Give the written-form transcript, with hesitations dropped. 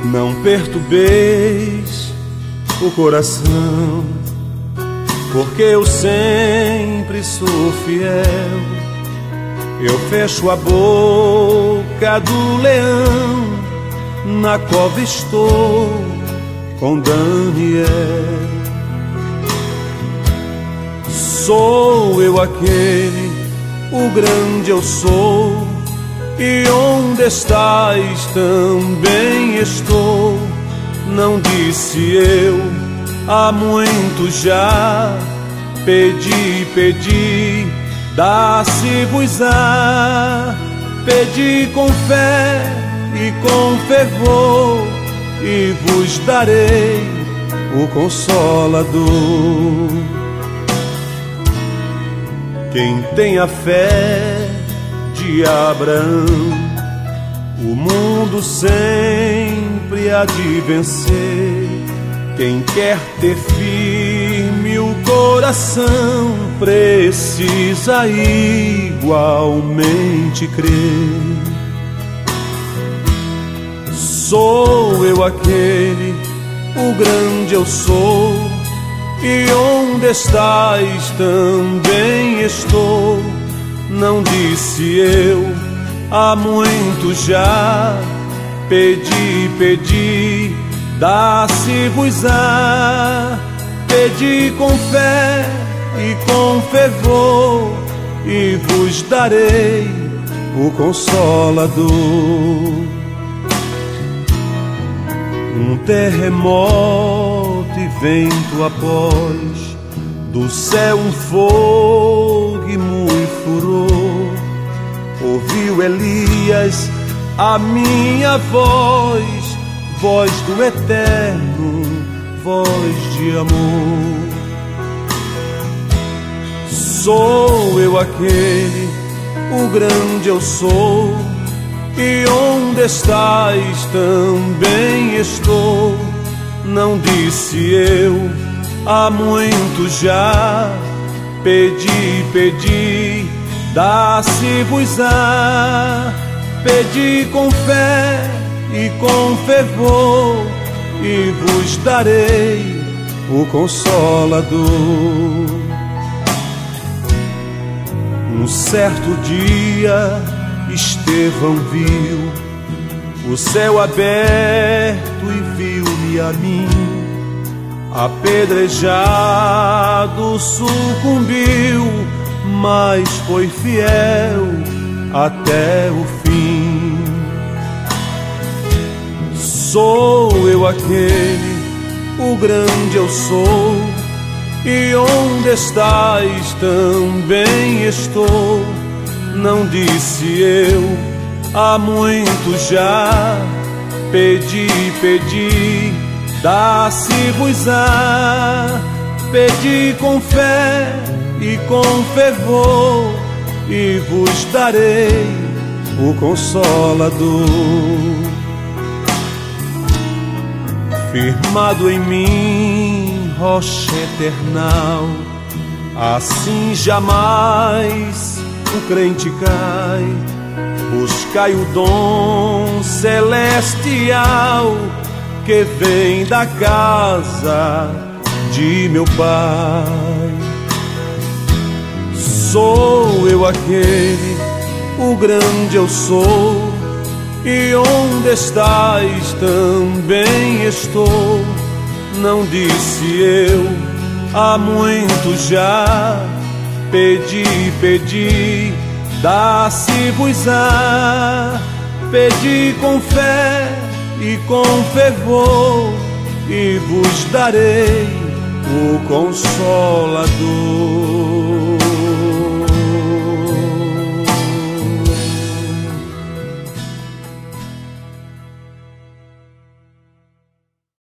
Não perturbeis o coração, porque eu sempre sou fiel. Eu fecho a boca do leão, na cova estou com Daniel. Sou eu aquele, o grande eu sou, e onde estás também estou. Não disse eu há muito já, pedi, pedi, dá-se-vos-á. Pedi com fé e com fervor, e vos darei o Consolador. Quem tem a fé de Abraão, o mundo sempre há de vencer. Quem quer ter firme o coração, precisa igualmente crer. Sou eu aquele, o grande eu sou, e onde estás também estou. Não disse eu há muito já, pedi, pedi, dá-se-vos-á. Pedi com fé e com fervor, e vos darei o Consolador. Um terremoto e vento após, do céu um fogo e muito furor. Ouviu Elias a minha voz, voz do Eterno, voz de amor. Sou eu aquele, o grande eu sou, e onde estás também estou. Não disse eu há muito já, pedi, pedi, dá-se-vos-á. Pedi com fé e com fervor, e vos darei o Consolador. Um certo dia Estevão viu o céu aberto e viu-me a mim. Apedrejado sucumbiu, mas foi fiel até o fim. Sou eu aquele, o grande eu sou, e onde estás também estou. Não disse eu há muito já, pedi, pedi, dá-se-vos-á. Pedi com fé e com fervor, e vos darei o Consolador. Firmado em mim, rocha eternal, assim jamais o crente cai. Buscai o dom celestial que vem da casa de meu Pai. Sou eu aquele, o grande eu sou, e onde estás também estou. Não disse eu há muito já, pedi, pedi, dá-se-vos-á. Pedi com fé e com fervor, e vos darei o Consolador.